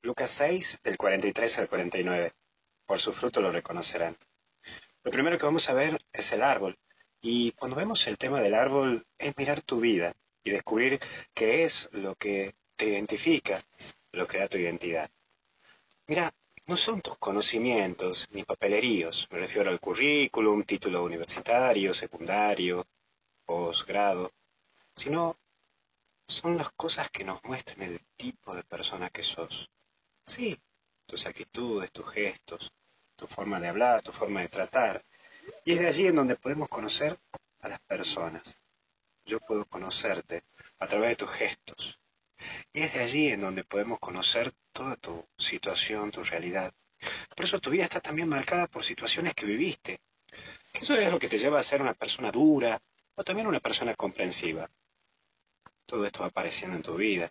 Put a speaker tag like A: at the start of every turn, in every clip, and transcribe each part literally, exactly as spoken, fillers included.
A: Lucas seis, del cuarenta y tres al cuarenta y nueve. Por su fruto lo reconocerán. Lo primero que vamos a ver es el árbol. Y cuando vemos el tema del árbol, es mirar tu vida y descubrir qué es lo que te identifica, lo que da tu identidad. Mira, no son tus conocimientos ni papeleríos, me refiero al currículum, título universitario, secundario, posgrado, sino son las cosas que nos muestran el tipo de persona que sos. Sí, tus actitudes, tus gestos, tu forma de hablar, tu forma de tratar. Y es de allí en donde podemos conocer a las personas. Yo puedo conocerte a través de tus gestos. Y es de allí en donde podemos conocer toda tu situación, tu realidad. Por eso tu vida está también marcada por situaciones que viviste. Que eso es lo que te lleva a ser una persona dura o también una persona comprensiva. Todo esto va apareciendo en tu vida.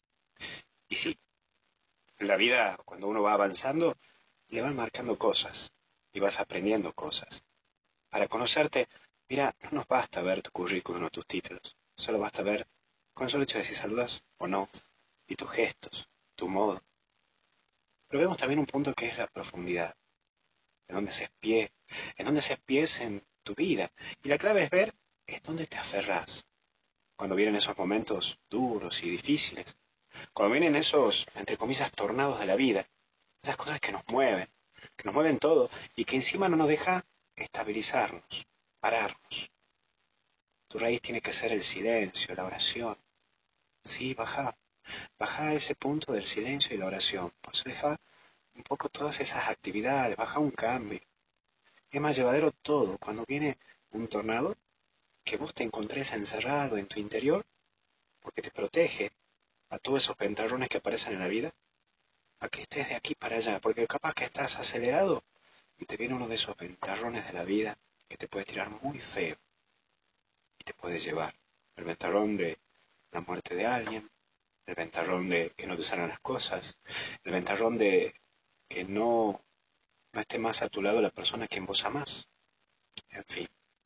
A: Y sí, en la vida, cuando uno va avanzando, le van marcando cosas y vas aprendiendo cosas. Para conocerte, mira, no nos basta ver tu currículum o tus títulos. Solo basta ver con el solo hecho de si saludas o no, y tus gestos, tu modo. Pero vemos también un punto que es la profundidad, en donde haces pie, en donde haces pies en tu vida. Y la clave es ver en dónde te aferrás. Cuando vienen esos momentos duros y difíciles, cuando vienen esos, entre comillas, tornados de la vida, esas cosas que nos mueven, que nos mueven todo y que encima no nos deja estabilizarnos, pararnos. Tu raíz tiene que ser el silencio, la oración. Sí, baja, baja a ese punto del silencio y la oración. Pues deja un poco todas esas actividades, baja un cambio. Es más llevadero todo cuando viene un tornado, que vos te encontrés encerrado en tu interior, porque te protege a todos esos pentarrones que aparecen en la vida, a que estés de aquí para allá, porque capaz que estás acelerado y te viene uno de esos ventarrones de la vida que te puede tirar muy feo y te puede llevar. El ventarrón de la muerte de alguien, el ventarrón de que no te salgan las cosas, el ventarrón de que no, no esté más a tu lado la persona que en vos amás. En fin,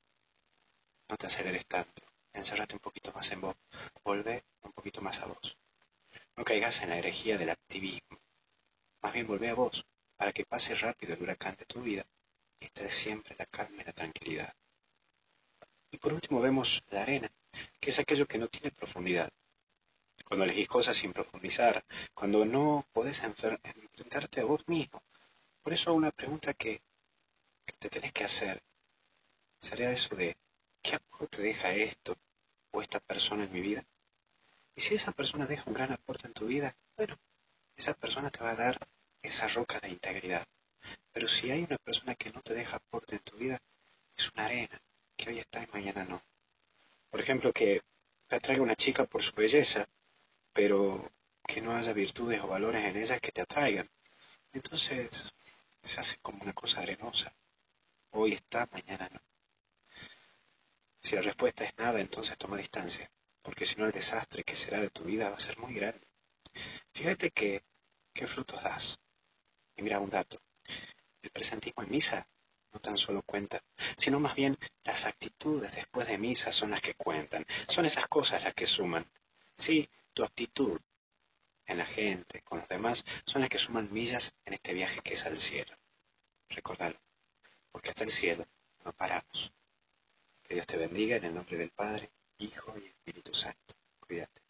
A: no te aceleres tanto, encérrate un poquito más en vos, volvé un poquito más a vos. No caigas en la herejía del activismo, más bien volvé a vos, para que pase rápido el huracán de tu vida y estés siempre la calma y la tranquilidad. Y por último vemos la arena, que es aquello que no tiene profundidad. Cuando elegís cosas sin profundizar, cuando no podés enfrentarte a vos mismo. Por eso una pregunta que, que te tenés que hacer sería eso de, ¿qué aporte deja esto o esta persona en mi vida? Y si esa persona deja un gran aporte en tu vida, bueno, esa persona te va a dar esa roca de integridad. Pero si hay una persona que no te deja aporte en tu vida, es una arena, que hoy está y mañana no. Por ejemplo, que te atraiga una chica por su belleza, pero que no haya virtudes o valores en ella que te atraigan. Entonces se hace como una cosa arenosa. Hoy está, mañana no. Si la respuesta es nada, entonces toma distancia, porque si no el desastre que será de tu vida va a ser muy grande. Fíjate que, qué frutos das. Y mira un dato. El presentismo en misa no tan solo cuenta, sino más bien las actitudes después de misa son las que cuentan. Son esas cosas las que suman. Sí, tu actitud en la gente, con los demás, son las que suman millas en este viaje que es al cielo. Recordalo, porque hasta el cielo no paramos. Que Dios te bendiga en el nombre del Padre, Hijo y Espíritu Santo. Cuídate.